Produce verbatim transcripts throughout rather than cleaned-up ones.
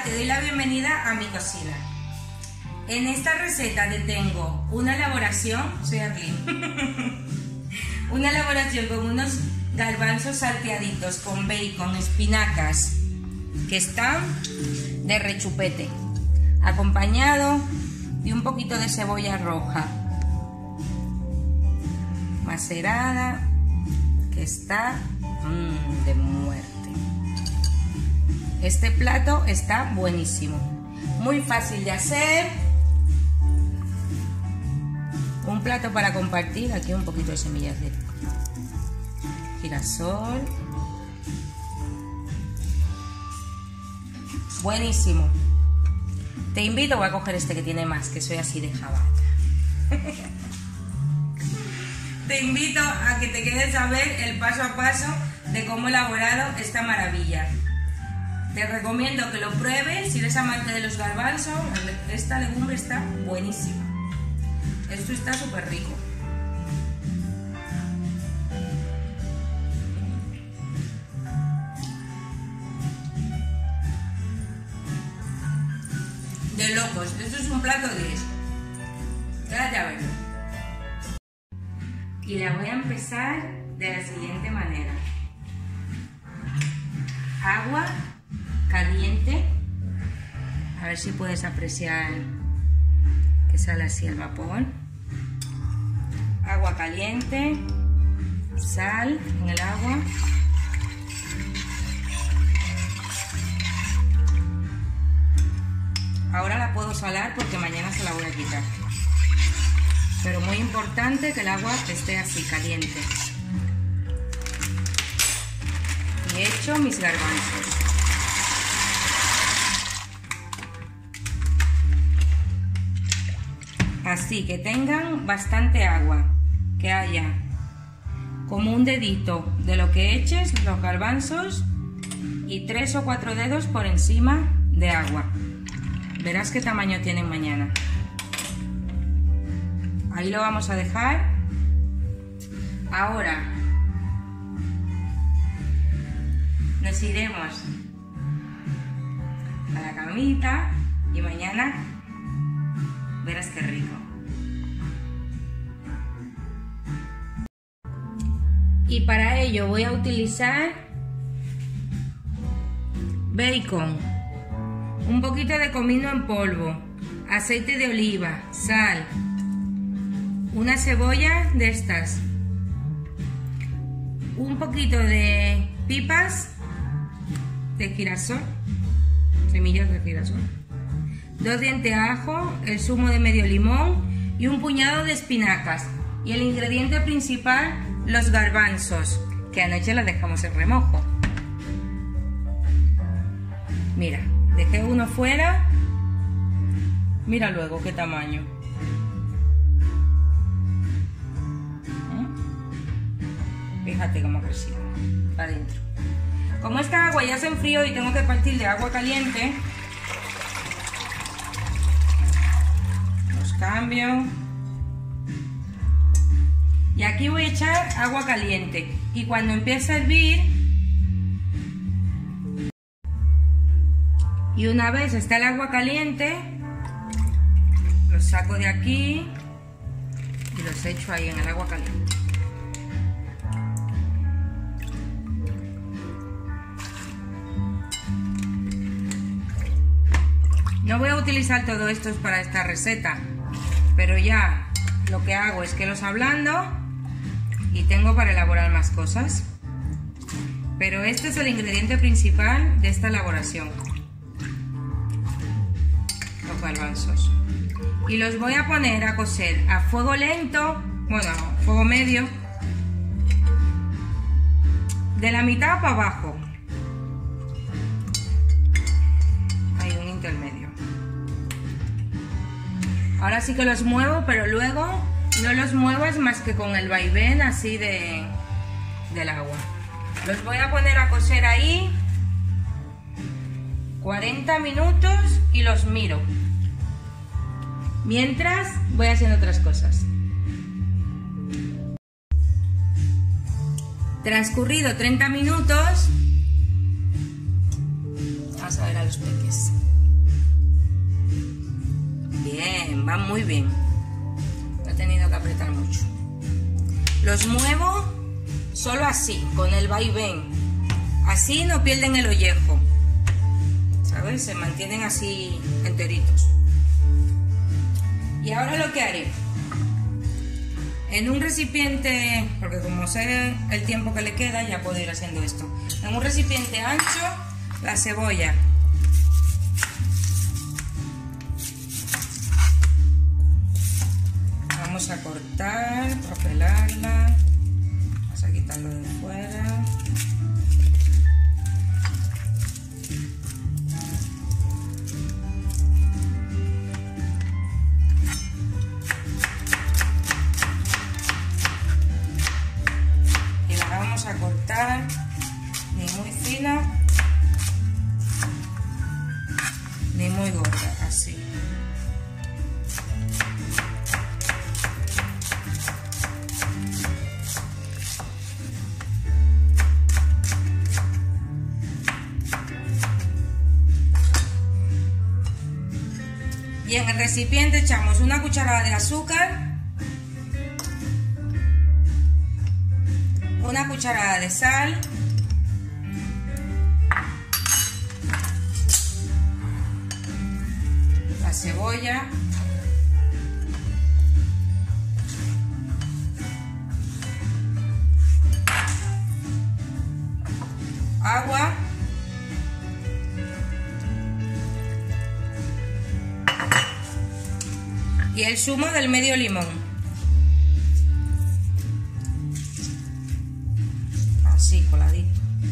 te doy la bienvenida a mi cocina. En esta receta te tengo una elaboración, soy Arlene, una elaboración con unos garbanzos salteaditos con bacon, espinacas, que están de rechupete, acompañado de un poquito de cebolla roja macerada, que está mmm, de muerte. Este plato está buenísimo, muy fácil de hacer, un plato para compartir. Aquí un poquito de semillas de girasol, buenísimo. Te invito, voy a coger este que tiene más, que soy así de jabata. Te invito a que te quedes a ver el paso a paso de cómo he elaborado esta maravilla. Te recomiendo que lo pruebes si eres amante de los garbanzos. Esta legumbre está buenísima. Esto está súper rico. De locos. Esto es un plato diez. Quédate a verlo. Y la voy a empezar de la siguiente manera. Agua caliente, a ver si puedes apreciar que sale así el vapor. Agua caliente, sal en el agua, ahora la puedo salar porque mañana se la voy a quitar, pero muy importante que el agua esté así caliente. Y he hecho mis garbanzos. Así que tengan bastante agua, que haya como un dedito de lo que eches los garbanzos y tres o cuatro dedos por encima de agua. Verás qué tamaño tienen mañana. Ahí lo vamos a dejar. Ahora nos iremos a la camita y mañana verás qué rico. Y para ello voy a utilizar bacon, un poquito de comino en polvo, aceite de oliva, sal, una cebolla de estas, un poquito de pipas de girasol, semillas de girasol, dos dientes de ajo, el zumo de medio limón y un puñado de espinacas. Y el ingrediente principal, los garbanzos, que anoche los dejamos en remojo. Mira, dejé uno fuera. Mira luego qué tamaño. Fíjate cómo ha crecido para adentro. Como esta agua ya se enfrió y tengo que partir de agua caliente, los cambio. Y aquí voy a echar agua caliente. Y cuando empiece a hervir, y una vez está el agua caliente, los saco de aquí y los echo ahí en el agua caliente. No voy a utilizar todo esto para esta receta, pero ya lo que hago es que los ablando y tengo para elaborar más cosas. Pero este es el ingrediente principal de esta elaboración, los garbanzos. Y los voy a poner a cocer a fuego lento, bueno, a fuego medio, de la mitad para abajo. Hay un intermedio. Ahora sí que los muevo, pero luego no los muevas más que con el vaivén así de, del agua. Los voy a poner a cocer ahí cuarenta minutos y los miro. Mientras voy haciendo otras cosas. Transcurrido treinta minutos, vamos a ver a los peques. bien, van muy bien. No he tenido que apretar mucho. Los muevo solo así, con el vaivén. Así no pierden el ollejo, ¿sabes? Se mantienen así enteritos. Y ahora lo que haré, en un recipiente, porque como sé el tiempo que le queda, ya puedo ir haciendo esto. En un recipiente ancho, la cebolla. Vamos a cortar, a pelarla. Vamos a quitarlo de fuera. A cortar ni muy fina ni muy gorda, así. Y en el recipiente echamos una cucharada de azúcar, una cucharada de sal, la cebolla, agua, y el zumo del medio limón. Así, coladito.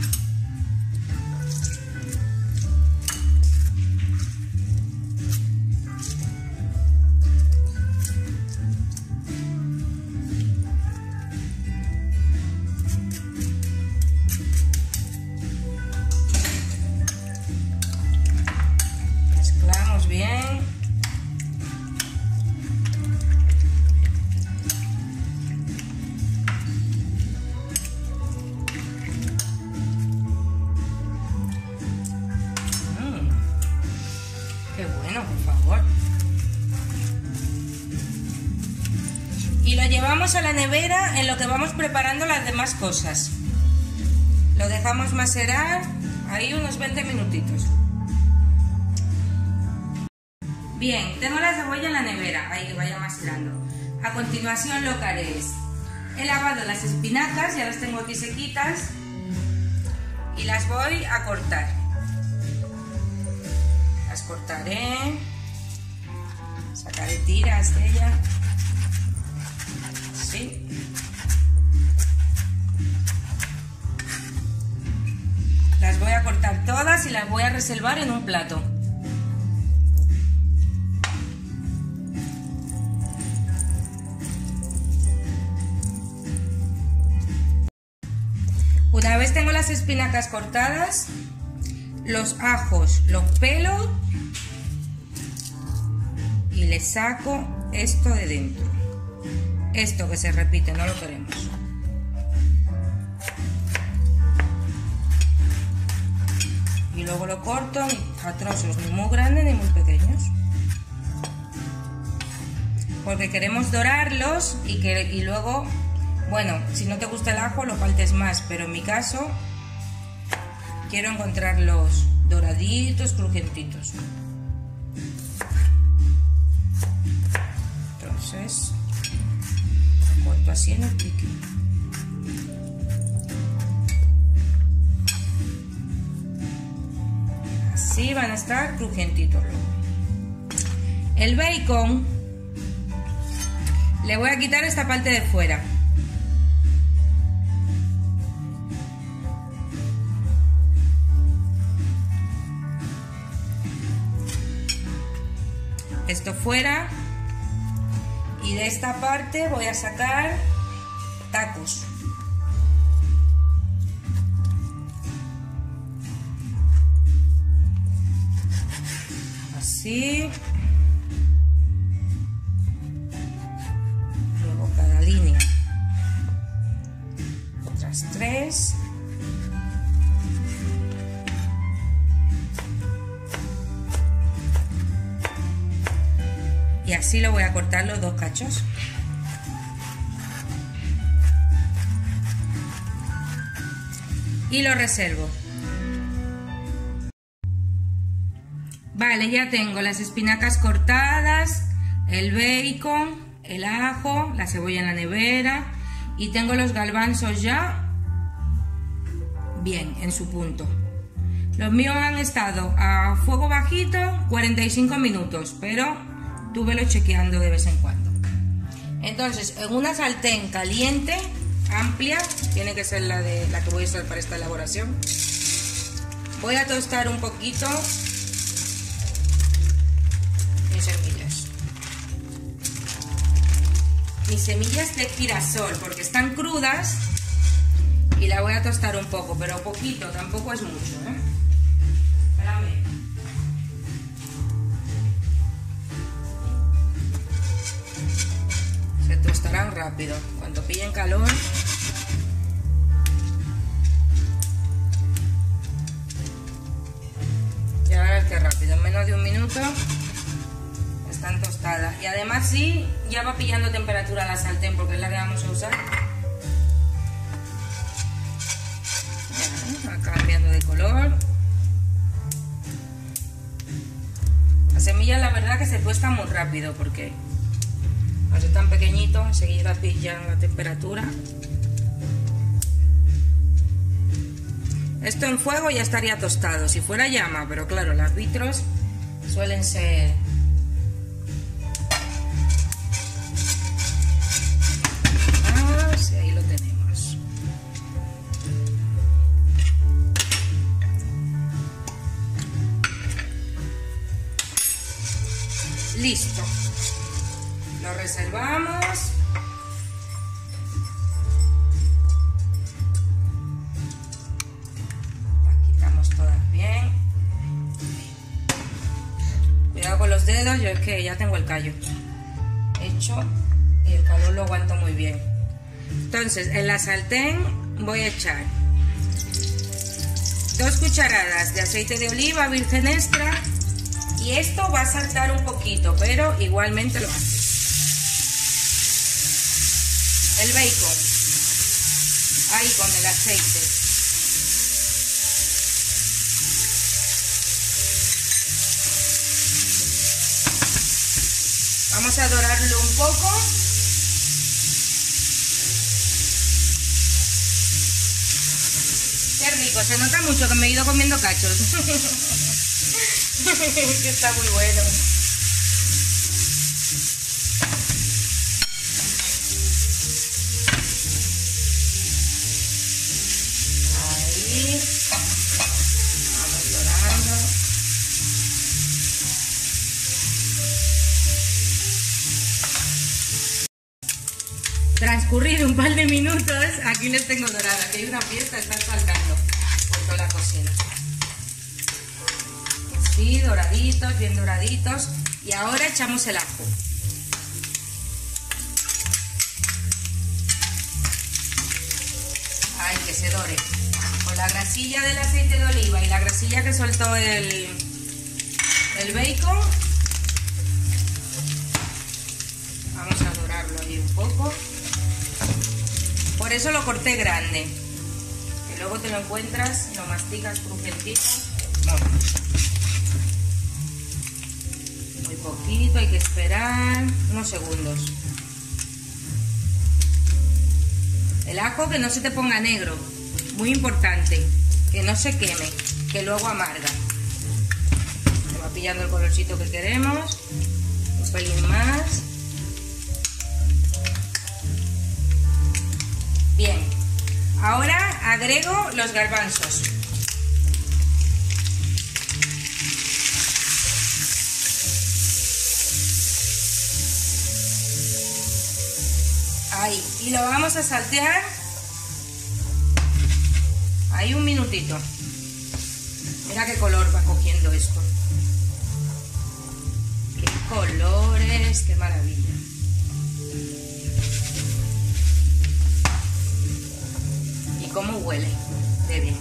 Mezclamos bien. Qué bueno, por favor. Y lo llevamos a la nevera en lo que vamos preparando las demás cosas. Lo dejamos macerar ahí unos veinte minutitos. Bien, tengo la cebolla en la nevera, ahí que vaya macerando. A continuación lo que haré es, he lavado las espinacas, ya las tengo aquí sequitas, y las voy a cortar. Las cortaré, sacaré tiras de ella, así. Las voy a cortar todas y las voy a reservar en un plato. Una vez tengo las espinacas cortadas, los ajos los pelo y le saco esto de dentro. Esto que se repite, no lo queremos. Y luego lo corto a trozos ni muy grandes ni muy pequeños. Porque queremos dorarlos y, que, y luego, bueno, si no te gusta el ajo lo partes más, pero en mi caso quiero encontrarlos doraditos, crujientitos. Entonces, lo corto así en el pique. Así van a estar crujientitos. El bacon le voy a quitar esta parte de fuera. Esto fuera, y de esta parte voy a sacar tacos. Así. Luego cada línea. Otras tres. Y así lo voy a cortar los dos cachos. Y lo reservo. Vale, ya tengo las espinacas cortadas, el bacon, el ajo, la cebolla en la nevera y tengo los garbanzos ya bien en su punto. Los míos han estado a fuego bajito cuarenta y cinco minutos, pero tú velo chequeando de vez en cuando. Entonces, en una sartén caliente, amplia, tiene que ser la, de, la que voy a usar para esta elaboración, voy a tostar un poquito mis semillas. Mis semillas de girasol, porque están crudas y la voy a tostar un poco, pero poquito, tampoco es mucho, ¿eh? Espérame. Se tostarán rápido, cuando pillen calor. Ya verás que rápido, en menos de un minuto están tostadas. Y además sí, ya va pillando temperatura la sartén porque es la que vamos a usar. Ya, va cambiando de color. Las semillas la verdad que se tuestan muy rápido porque al ser tan pequeñito enseguida pillan la temperatura. Esto en fuego ya estaría tostado, si fuera llama, pero claro, las vitros suelen ser... Ah, sí, ahí lo tenemos. Listo. Lo reservamos. Los dedos, yo es que ya tengo el callo hecho y el calor lo aguanto muy bien. Entonces en la sartén voy a echar dos cucharadas de aceite de oliva virgen extra y esto va a saltar un poquito, pero igualmente lo hace. El bacon ahí con el aceite. Vamos a dorarlo un poco. Qué rico, se nota mucho que me he ido comiendo cachos. Que está muy bueno. Ahí. Vamos dorando. Transcurrido un par de minutos, aquí les tengo dorada, que hay una fiesta, están saltando por toda la cocina. Sí, doraditos, bien doraditos. Y ahora echamos el ajo. Ay, que se dore. Con la grasilla del aceite de oliva y la grasilla que soltó el, el bacon, vamos a dorarlo ahí un poco. Por eso lo corté grande, que luego te lo encuentras, lo masticas crujientito. Vamos. Muy poquito, hay que esperar unos segundos. El ajo que no se te ponga negro, muy importante, que no se queme, que luego amarga. Se va pillando el colorcito que queremos, un pelín más. Bien, ahora agrego los garbanzos. Ahí, y lo vamos a saltear ahí un minutito. Mira qué color va cogiendo esto. Qué colores, qué maravilla. Cómo huele de bien.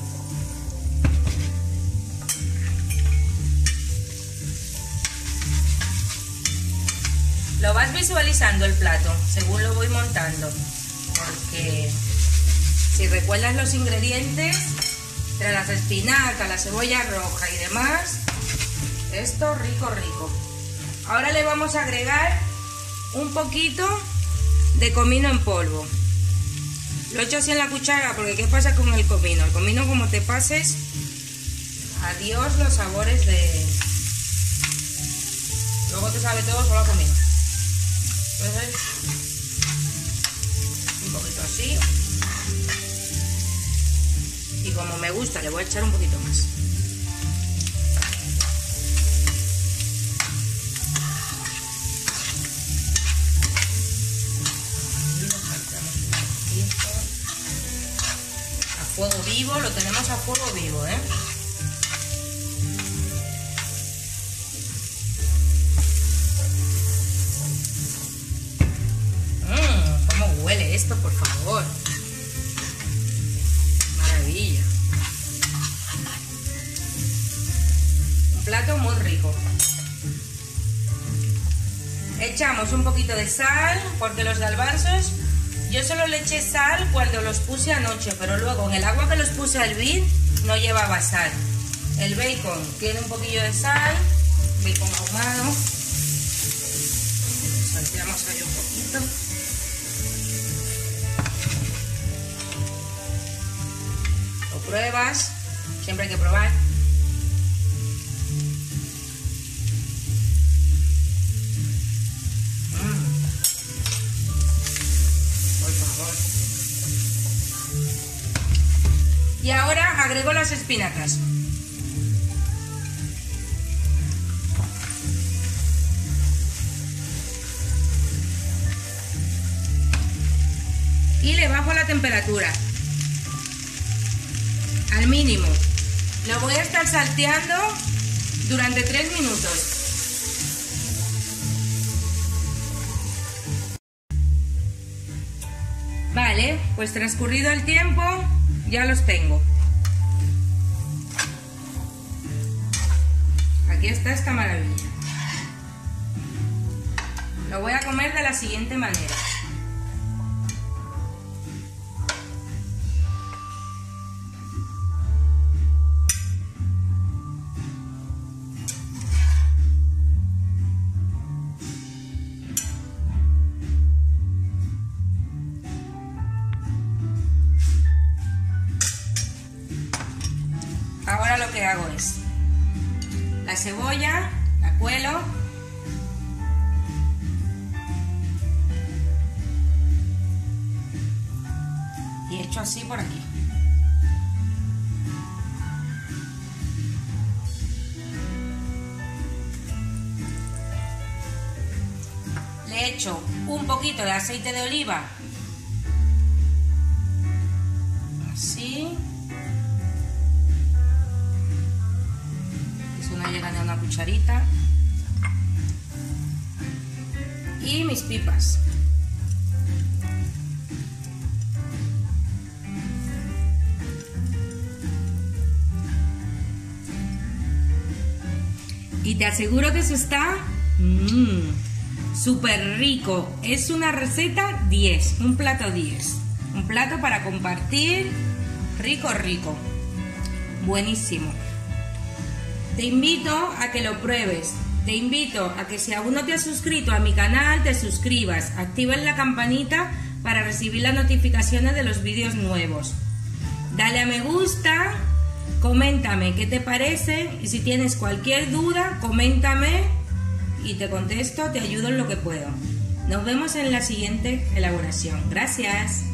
Lo vas visualizando el plato según lo voy montando, porque si recuerdas los ingredientes, entre las espinacas, la cebolla roja y demás, esto rico rico. Ahora le vamos a agregar un poquito de comino en polvo. Lo he hecho así en la cuchara porque ¿qué pasa con el comino? El comino, como te pases, adiós los sabores de... Luego te sabe todo solo a comino. Entonces, un poquito así. Y como me gusta, le voy a echar un poquito más. A fuego vivo, lo tenemos a fuego vivo, ¿eh? Mmm, cómo huele esto, por favor. Maravilla. Un plato muy rico. Echamos un poquito de sal, porque los garbanzos yo solo le eché sal cuando los puse anoche, pero luego en el agua que los puse a hervir no llevaba sal. El bacon tiene un poquillo de sal, bacon ahumado. Salteamos ahí un poquito. Lo pruebas, siempre hay que probar. Y ahora agrego las espinacas. Y le bajo la temperatura al mínimo. Lo voy a estar salteando durante tres minutos. Vale, pues transcurrido el tiempo, ya los tengo. Aquí está esta maravilla. Lo voy a comer de la siguiente manera. Ahora lo que hago es la cebolla, la cuelo, y echo así por aquí. Le echo un poquito de aceite de oliva, así. Llegan a una cucharita y mis pipas. Y te aseguro que eso está mmm, súper rico. Es una receta diez, un plato diez, un plato para compartir, rico rico, buenísimo. Te invito a que lo pruebes, te invito a que si aún no te has suscrito a mi canal, te suscribas, actives la campanita para recibir las notificaciones de los vídeos nuevos. Dale a me gusta, coméntame qué te parece y si tienes cualquier duda, coméntame y te contesto, te ayudo en lo que puedo. Nos vemos en la siguiente elaboración. Gracias.